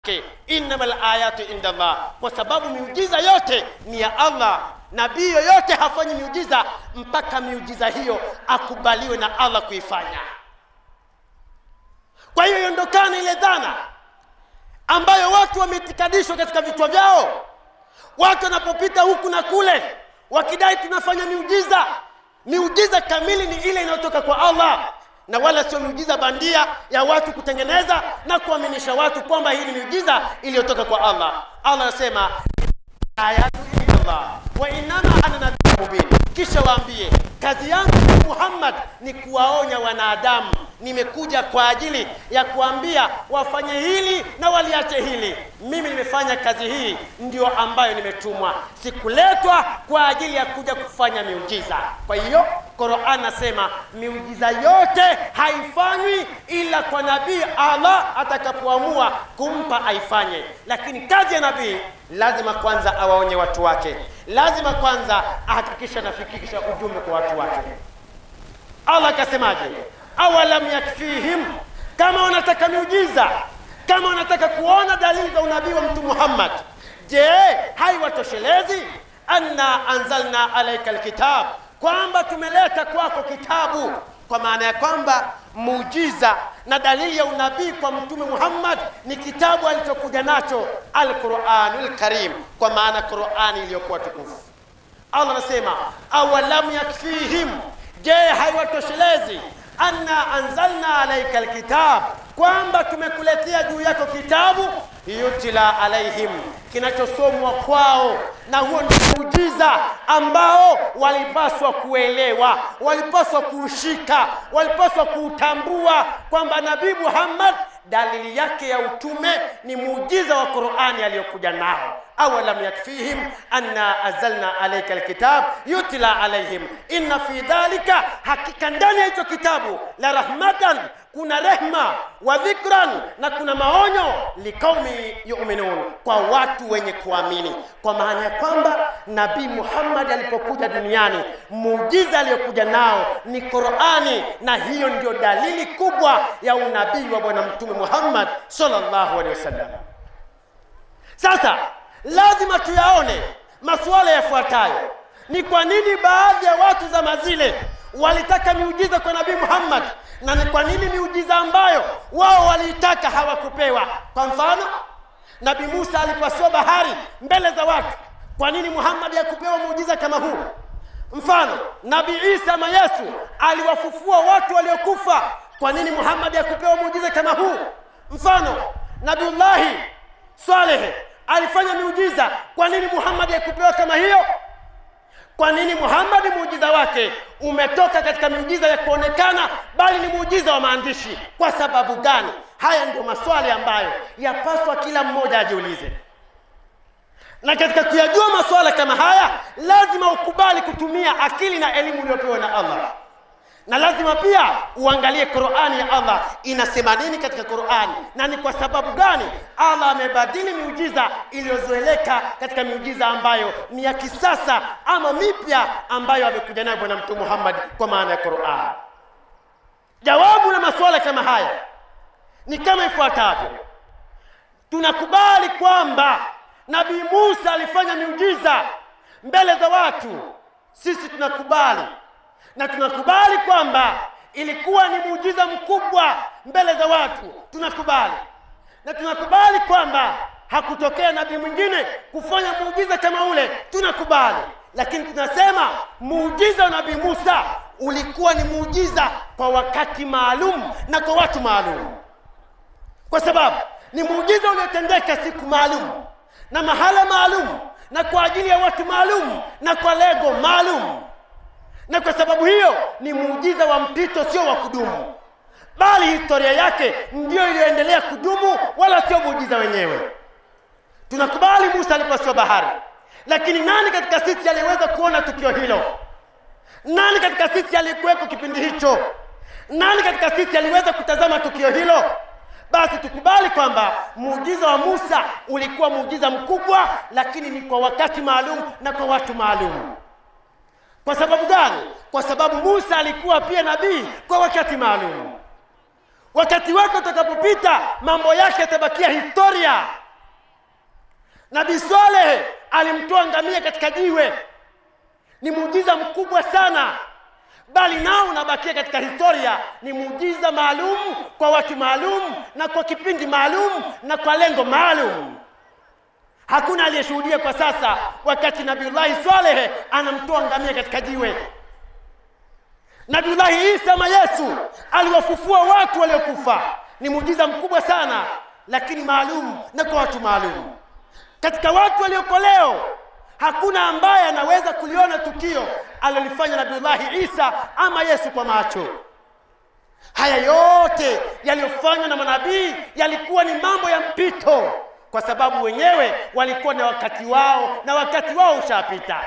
innamal ayatu indallah, kwa sababu miujiza yote ni ya Allah. Nabii yoyote hafanyi miujiza mpaka miujiza hiyo akubaliwe na Allah kuifanya. Kwa hiyo iondokane ile dhana ambayo watu wametikadishwa katika vichwa vyao. Watu wanapopita huku na kule wakidai tunafanya miujiza. Miujiza kamili ni ile inayotoka kwa Allah, na wala sio miujiza bandia ya watu kutengeneza na kuaminisha watu kwamba hii ni miujiza iliyotoka kwa Allah. Allah anasema ayatu illallah wa inama ana nabiyyun mubin. Kisha waambie kazi yangu Muhammad ni kuwaonya wanadamu. Nimekuja kwa ajili ya kuambia wafanye hili na waliache hili. Mimi nimefanya kazi hii, ndio ambayo nimetumwa. Sikuletwa kwa ajili ya kuja kufanya miujiza. Kwa hiyo Qur'an nasema miujiza yote haifanywi ila kwa nabii Allah atakapoamua kumpa aifanye. Lakini kazi ya nabii lazima kwanza awaonye watu wake. Lazima kwanza ahakikisha nafikisha ujumbe kwa watu wake. Allah akasemaje? Awalam yakfihim, kama wanataka miujiza, kama wanataka kuona dalili za unabii wa Mtume Muhammad, je, haiwatoshelezi? Anna anzalna alayka alkitab, kwamba tumeleta kwako kitabu. Kwa maana ya kwamba muujiza na dalili ya unabii kwa Mtume Muhammad ni kitabu alichokuja nacho, Al-Qur'anul Karim, kwa maana Qur'ani iliyokuwa tukufu. Allah anasema awalam yakfihim, je, haiwatoshelezi? Anna anzalna alayka alkitab, kwamba tumekuletea juu yako kitabu yutila alaihim, kinachosomwa kwao. Na huo ndio muujiza ambao walipaswa kuelewa, walipaswa kuushika, walipaswa kuutambua kwamba Nabii Muhammad dalili yake ya utume ni muujiza wa Qur'ani aliyokuja nao. Awalam yakfihim anna anzalna alayka alkitab yutla alaihim inna fi dhalika, hakika ndani ya hicho kitabu la rahmatan, kuna rehma, wa dhikran, na kuna maonyo, liqaumi yu'minun, kwa watu wenye kuamini. Kwa maana ya kwamba Nabii Muhammad alipokuja duniani, muujiza aliyokuja nao ni Qur'ani, na hiyo ndio dalili kubwa ya unabii wa Bwana Mtume Muhammad sallallahu alaihi wasallam. Sasa lazima tuyaone masuala yafuatayo. Ni kwa nini baadhi ya watu zama zile walitaka miujiza kwa Nabii Muhammad, na ni kwa nini miujiza ambayo wao waliitaka hawakupewa? Kwa mfano, Nabii Musa alipasua bahari mbele za watu. Kwa nini Muhammad hakupewa muujiza kama huu? Mfano, Nabii Isa ama Yesu aliwafufua watu waliokufa. Kwa nini Muhammad hakupewa muujiza kama huu? Mfano, Nabiullahi Saleh alifanya miujiza. Kwa nini Muhammad hakupewa kama hiyo? Kwa nini Muhammad muujiza wake umetoka katika miujiza ya kuonekana, bali ni muujiza wa maandishi? Kwa sababu gani? Haya ndio maswali ambayo yapaswa kila mmoja ajiulize. Na katika kuyajua maswala kama haya, lazima ukubali kutumia akili na elimu uliyopewa na Allah. Na lazima pia uangalie Qur'ani ya Allah inasema nini katika Qur'ani, na ni kwa sababu gani Allah amebadili miujiza iliyozoeleka katika miujiza ambayo ni ya kisasa ama mipya ambayo amekuja nayo Bwana Mtume Muhammad kwa maana ya Qur'an. Jawabu la maswala kama haya ni kama ifuatavyo. Tunakubali kwamba Nabii Musa alifanya miujiza mbele za watu. Sisi tunakubali, na tunakubali kwamba ilikuwa ni muujiza mkubwa mbele za watu. Tunakubali, na tunakubali kwamba hakutokea nabii mwingine kufanya muujiza kama ule. Tunakubali, lakini tunasema muujiza wa Nabii Musa ulikuwa ni muujiza kwa wakati maalum na kwa watu maalum, kwa sababu ni muujiza uliotendeka siku maalum na mahala maalum na kwa ajili ya watu maalum na kwa lengo maalum. Na kwa sababu hiyo ni muujiza wa mpito, sio wa kudumu, bali historia yake ndio iliyoendelea kudumu, wala sio muujiza wenyewe. Tunakubali Musa alipasua bahari, lakini nani katika sisi aliweza kuona tukio hilo? Nani katika sisi alikuwepo kipindi hicho? Nani katika sisi aliweza kutazama tukio hilo? Basi tukubali kwamba muujiza wa Musa ulikuwa muujiza mkubwa, lakini ni kwa wakati maalum na kwa watu maalum. Kwa sababu gani? Kwa sababu Musa alikuwa pia nabii kwa wakati maalum. wakati wake utakapopita mambo yake yatabakia historia. Nabii Saleh alimtoa ngamia katika jiwe, ni muujiza mkubwa sana, bali nao unabakia katika historia. Ni muujiza maalum kwa watu maalum na kwa kipindi maalum na kwa lengo maalum. Hakuna aliyeshuhudia kwa sasa wakati Nabiullahi Saleh anamtoa ngamia katika jiwe. Nabiullahi Isa ama Yesu aliwafufua watu waliokufa, ni muujiza mkubwa sana, lakini maalum na kwa watu maalum. Katika watu walioko leo hakuna ambaye anaweza kuliona tukio alilofanya Nabiullahi Isa ama Yesu kwa macho. Haya yote yaliyofanywa na manabii yalikuwa ni mambo ya mpito, kwa sababu wenyewe walikuwa na wakati wao, na wakati wao ushapita.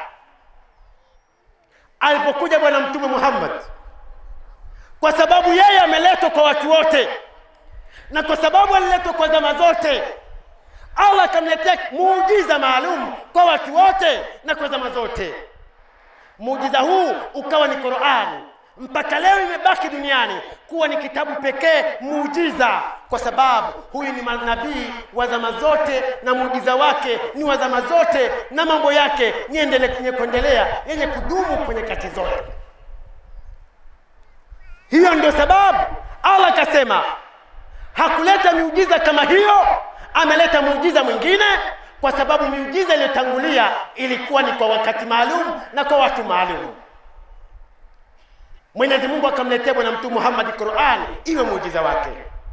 Alipokuja Bwana Mtume Muhammad, kwa sababu yeye ameletwa kwa watu wote, na kwa sababu aliletwa kwa zama zote, Allah akamletea muujiza maalum kwa watu wote na kwa zama zote. Muujiza huu ukawa ni Qur'an. Mpaka leo imebaki duniani kuwa ni kitabu pekee muujiza, kwa sababu huyu ni nabii wa zama zote na muujiza wake ni wa zama zote, na mambo yake ni kuendelea yenye kudumu kwenye kati zote. Hiyo ndio sababu Allah akasema hakuleta miujiza kama hiyo, ameleta muujiza mwingine, kwa sababu miujiza iliyotangulia ilikuwa ni kwa wakati maalum na kwa watu maalum. Mwenyezi Mungu akamletea Bwana Mtume Muhammad Qur'an iwe muujiza wake.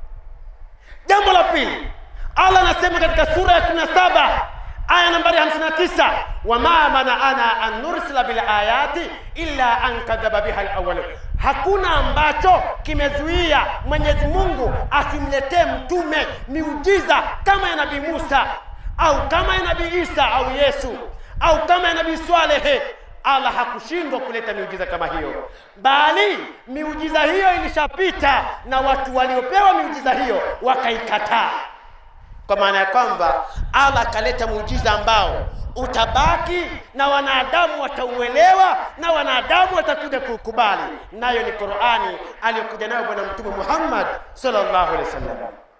Jambo la pili, Allah anasema katika sura ya 17 aya nambari 59, wama mana'ana an nursila bil ayati illa an kadhaba biha al-awwal. Hakuna ambacho kimezuia Mwenyezi Mungu asimletee mtume miujiza kama ya Nabii Musa au kama ya Nabii Isa au Yesu au kama ya Nabii Saleh. Allah hakushindwa kuleta miujiza kama hiyo, bali miujiza hiyo ilishapita na watu waliopewa miujiza hiyo wakaikataa. Kwa maana ya kwamba Allah akaleta muujiza ambao utabaki na wanadamu watauelewa na wanadamu watakuja kukubali, nayo ni Qur'ani aliyokuja nayo Bwana Mtume Muhammad sallallahu alaihi wasallam.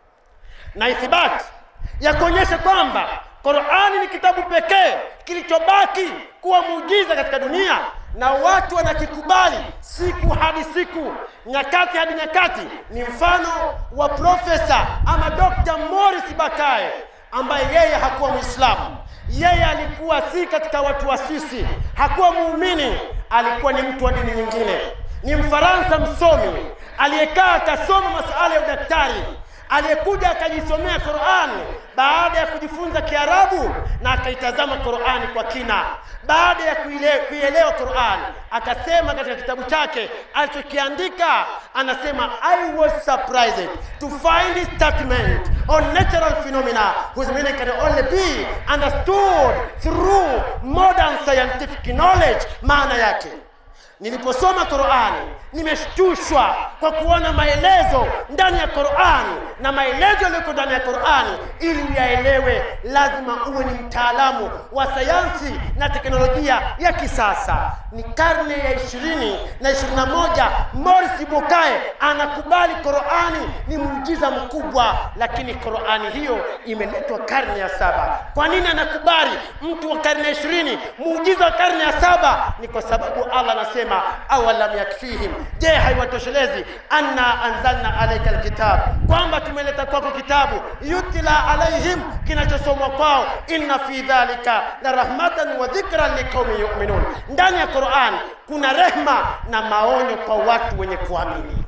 Na ithibati ya kuonyesha kwamba Qur'ani ni kitabu pekee kilichobaki kuwa muujiza katika dunia na watu wanakikubali siku hadi siku, nyakati hadi nyakati, ni mfano wa Profesa ama Dr. Morris Bakaye, ambaye yeye hakuwa Muislamu. Yeye alikuwa si katika watu wa sisi, hakuwa muumini, alikuwa ni mtu wa dini nyingine. Ni Mfaransa msomi aliyekaa akasoma masuala ya udaktari, aliyekuja akajisomea Qur'an baada ya kujifunza Kiarabu na akaitazama Qur'an kwa kina. Baada ya kuielewa Qur'an, akasema katika kitabu chake alichokiandika, anasema I was surprised to find a statement on natural phenomena whose meaning can only be understood through modern scientific knowledge. Maana yake, niliposoma Qur'ani nimeshtushwa kwa kuona maelezo ndani ya Qur'ani, na maelezo yaliyo ndani ya Qur'ani ili uyaelewe lazima uwe ni mtaalamu wa sayansi na teknolojia ya kisasa. Ni karne ya 20 na 21, Morris Bakaye anakubali Qur'ani ni muujiza mkubwa, lakini Qur'ani hiyo imeletwa karne ya 7. Kwa nini anakubali mtu wa karne ya 20 muujiza wa karne ya 7? Ni kwa sababu Allah anasema awalam yakfihim, je, haiwatoshelezi anna anzalna alayka alkitab, kwamba tumeleta kwako kitabu yutila alaihim, kinachosomwa kwao, inna fi dhalika la rahmatan wa dhikran liqaumin yu'minun. Ndani ya Qur'an kuna rehma na maonyo kwa watu wenye kuamini.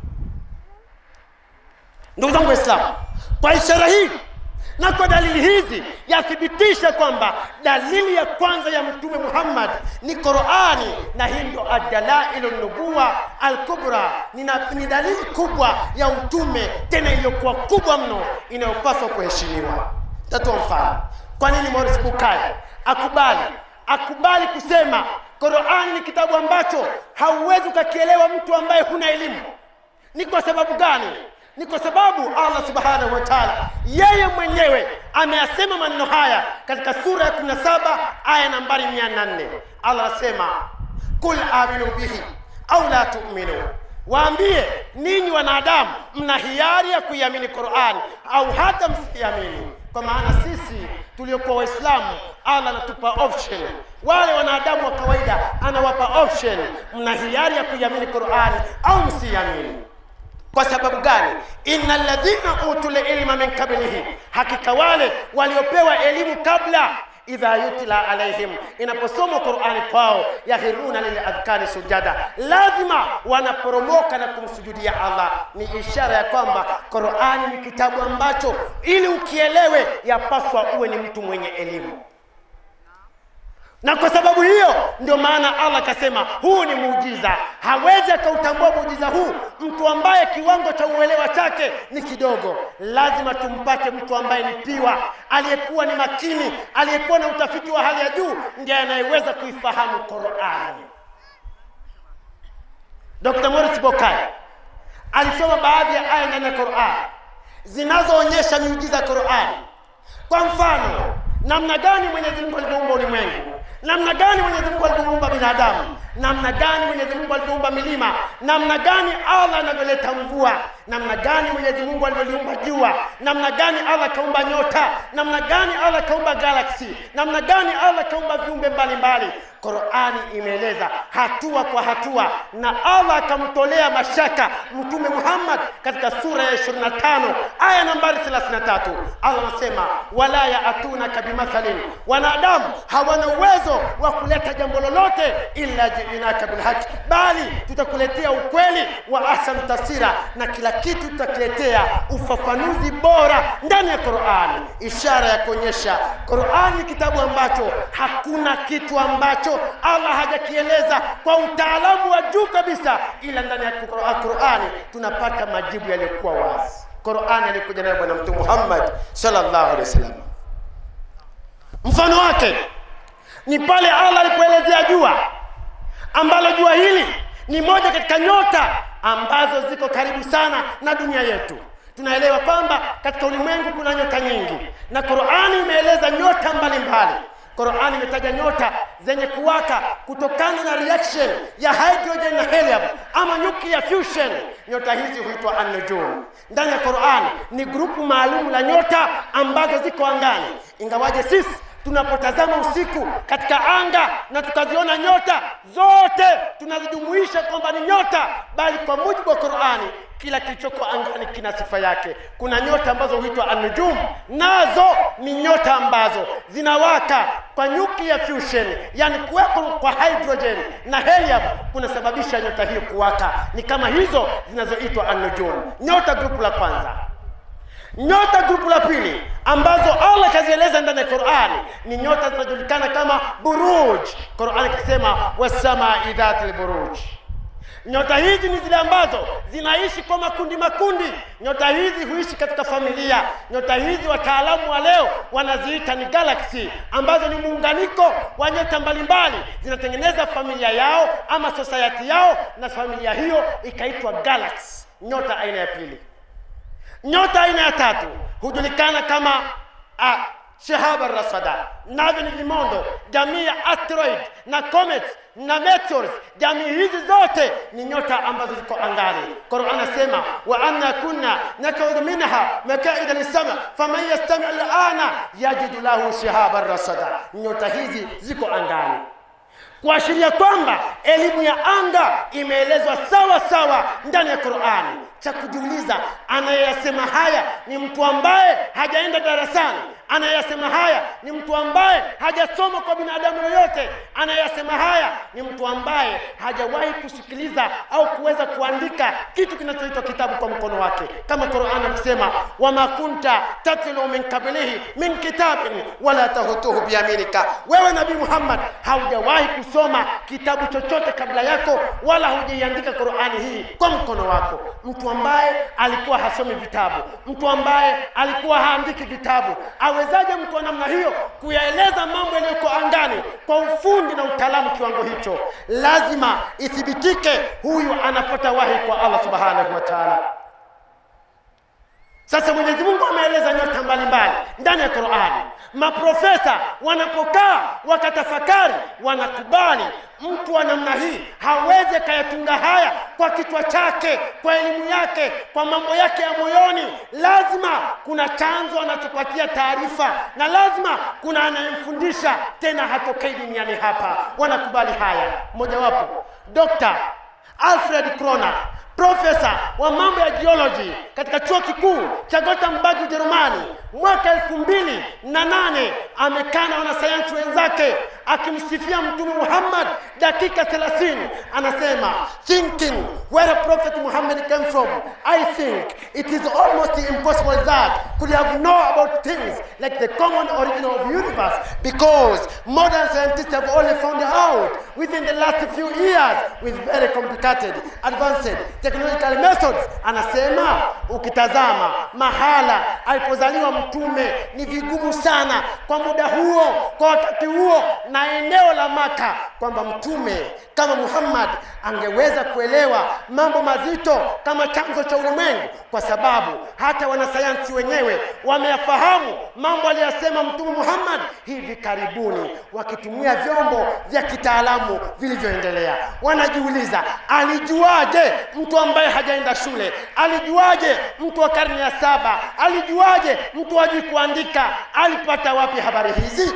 Ndugu zangu Waislamu, kwa ishara hii na kwa dalili hizi yathibitisha kwamba dalili ya kwanza ya Mtume Muhammad ni Qur'ani, na hii ndio adalailu nubuwa al-kubra. Ni dalili kubwa ya utume, tena iliyokuwa kubwa mno, inayopaswa kuheshimiwa. Tatoa mfano. Kwa nini Morris Bakaye akubali kusema Qur'ani ni kitabu ambacho hauwezi kukielewa mtu ambaye huna elimu? Ni kwa sababu gani? Ni kwa sababu Allah subhanahu wa ta'ala yeye mwenyewe ameyasema maneno haya katika sura ya 17 aya nambari 104. Allah anasema kul aminu bihi au la tu'minu waambie ninyi wanadamu mna hiari ya kuiamini Qur'ani au hata msiamini. Kwa maana sisi tuliokuwa Waislamu Allah anatupa option, wale wanadamu wa kawaida anawapa option, mna hiari ya kuiamini Qur'ani au msiamini. Kwa sababu gani? Innal ladhina utul ilma min qablihi, hakika wale waliopewa elimu kabla, idha yutla alaihim, inaposoma Qur'ani kwao, yahiruna lil adhkari sujada, lazima wanaporomoka na kumsujudia Allah. Ni ishara ya kwamba Qur'ani ni kitabu ambacho ili ukielewe yapaswa uwe ni mtu mwenye elimu. Na kwa sababu hiyo ndio maana Allah akasema huu ni muujiza. Hawezi akautambua muujiza huu mtu ambaye kiwango cha uelewa chake ni kidogo. Lazima tumpate mtu ambaye ni piwa, aliyekuwa ni makini, aliyekuwa na utafiti wa hali ya juu, ndiye anayeweza kuifahamu Qur'ani. Dr. Morris Bokai alisoma baadhi ya aya ndani ya Qur'ani zinazoonyesha miujiza ya Qur'ani. Kwa mfano, namna gani Mwenyezi Mungu aliumba ulimwengu, namna gani Mwenyezi Mungu aliumba binadamu, namna gani Mwenyezi Mungu aliumba milima, namna gani Allah anavyoleta mvua, namna gani Mwenyezi Mungu aliumba jua, namna gani Allah kaumba nyota, namna gani Allah kaumba galaxy, namna gani Allah kaumba viumbe mbalimbali. Qur'ani imeeleza hatua kwa hatua, na Allah akamtolea mashaka Mtume Muhammad katika sura ya 25 aya nambari 33. Allah anasema wala ya'tunaka bimathalin, wanadamu hawana uwezo wa kuleta jambo lolote illa ji'naka bilhaq, bali tutakuletea ukweli wa ahsan tafsira, na kila kitu tutakuletea ufafanuzi bora ndani ya Qur'ani. Ishara ya kuonyesha Qur'ani kitabu ambacho hakuna kitu ambacho Allah hajakieleza kwa utaalamu wa juu kabisa, ila ndani ya Qur'ani tunapata majibu yaliyokuwa wazi. Qur'ani alikuja nayo Bwana Mtume Muhammad sallallahu alaihi wasallam. Mfano wake ni pale Allah alipoelezea jua, ambalo jua hili ni moja katika nyota ambazo ziko karibu sana na dunia yetu. Tunaelewa kwamba katika ulimwengu kuna nyota nyingi, na Qur'ani imeeleza nyota mbalimbali. Qur'ani imetaja nyota zenye kuwaka kutokana na reaction ya hydrogen na helium ama nuclear fusion. Nyota hizi huitwa an-nujum. Ndani ya Qur'ani ni grupu maalum la nyota ambazo ziko angani. Ingawaje sisi tunapotazama usiku katika anga na tukaziona nyota zote tunazijumuisha kwamba ni nyota, bali kwa mujibu wa Qur'ani kila kilichoko angani kina sifa yake. Kuna nyota ambazo huitwa an-nujum, nazo ni nyota ambazo zinawaka kwa nuclear fusion, yani kuwepo kwa hydrogen na helium kunasababisha nyota hiyo kuwaka. Ni kama hizo zinazoitwa an-nujum. Nyota grupu la kwanza. Nyota grupu la pili ambazo Allah kazieleza ndani ya Qur'ani ni nyota zinazojulikana kama buruj. Qur'ani kasema was-samaa'i dhatil buruj. Nyota hizi ni zile ambazo zinaishi kwa makundi makundi. Nyota hizi huishi katika familia. Nyota hizi wataalamu wa leo wanaziita ni galaxy, ambazo ni muunganiko wa nyota mbalimbali, zinatengeneza familia yao ama society yao, na familia hiyo ikaitwa galaxy. Nyota aina ya pili. Nyota aina ya tatu hujulikana kama Shihab ar-Rasada. Navyo ni vimondo, jamii ya asteroid na comets na meteors. Jamii hizi zote ni nyota ambazo ziko angani. Qur'an anasema wa anna kunna nakudhu minha makaida lisama faman yastami' al-ana yajidu lahu shihab ar-rasada. Nyota hizi ziko angani, kuashiria kwamba elimu ya anga imeelezwa sawa sawa ndani ya Qur'ani. Cha kujiuliza, anayesema haya ni mtu ambaye hajaenda darasani, anayesema haya ni mtu ambaye hajasoma kwa binadamu yoyote, anayesema haya ni mtu ambaye hajawahi kusikiliza au kuweza kuandika kitu kinachoitwa kitabu kwa mkono wake. Kama Qur'an inasema wama kunta tatlu min qablihi min kitabin wala tahutuhu biyaminika, wewe Nabii Muhammad haujawahi kusoma kitabu chochote kabla yako wala hujaiandika Qur'ani hii kwa mkono wako. Mtu ambaye alikuwa hasomi vitabu, mtu ambaye alikuwa haandiki vitabu, awezaje mtu wa namna hiyo kuyaeleza mambo yaliyoko angani kwa ufundi na utaalamu kiwango hicho? Lazima ithibitike huyu anapata wahi kwa Allah subhanahu wa ta'ala. Sasa Mwenyezi Mungu ameeleza nyota mbalimbali ndani ya Qur'ani. Maprofesa wanapokaa wakatafakari, wanakubali mtu wa namna hii hawezi kayatunga haya kwa kichwa chake, kwa elimu yake, kwa mambo yake ya moyoni. Lazima kuna chanzo anachopatia taarifa, na lazima kuna anayemfundisha, tena hatokei duniani hapa. Wanakubali haya. Mmoja wapo Dr. Alfred Kroner, profesa wa mambo ya geology katika chuo kikuu cha Gothenburg, Ujerumani, mwaka 2008 amekaa na wanasayansi wenzake akimsifia Mtume Muhammad dakika 30. Anasema, thinking where a prophet Muhammad came from, I think it is almost impossible that could have known about things like the common origin of the universe, because modern scientists have only found out within the last few years with very complicated advanced technological methods. Anasema ukitazama mahala alipozaliwa mtume ni vigumu sana kwa muda huo, kwa wakati huo na eneo la Maka, kwamba mtume kama Muhammad angeweza kuelewa mambo mazito kama chanzo cha ulimwengu, kwa sababu hata wanasayansi wenyewe wameyafahamu mambo aliyosema Mtume Muhammad hivi karibuni, wakitumia vyombo vya kitaalamu vilivyoendelea. Wanajiuliza, alijuaje mtu ambaye hajaenda shule? Alijuaje mtu wa karne ya 7? Alijuaje mtu hajui kuandika? Alipata wapi habari hizi?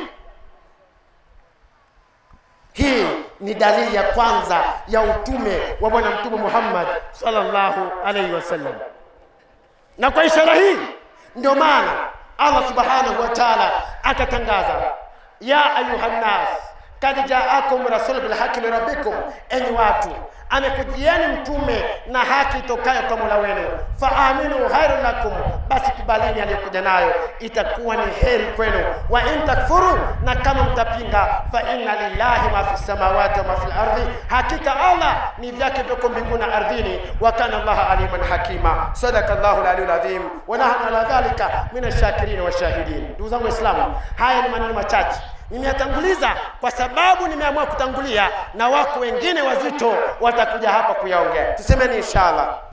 Hii ni dalili ya kwanza ya utume wa Bwana Mtume Muhammad sallallahu alayhi wasallam. Na kwa ishara hii ndio maana Allah subhanahu wa ta'ala akatangaza, ya ayuhan nas kad ja'akum rasul bil haqqi min rabbikum, enyi watu amekujieni mtume na haki itokayo kwa Mola wenu, fa aminu khairun lakum, basi kubaleni aliyokuja nayo, itakuwa ni heri kwenu. Wa in takfuru, na kama mtapinga, fa inna lillahi ma fi samawati wa ma fil ardi, hakika Allah ni vyake viko mbinguni na ardhini, wa kana Allah aliman hakima. Sadaqallahu al-aliyyul azim, wa nahnu ala dhalika min ash-shakirin wa shahidin. Ndugu zangu Waislamu, haya ni maneno machache nimeyatanguliza kwa sababu nimeamua kutangulia, na wako wengine wazito watakuja hapa kuyaongea. Tusemeni inshallah.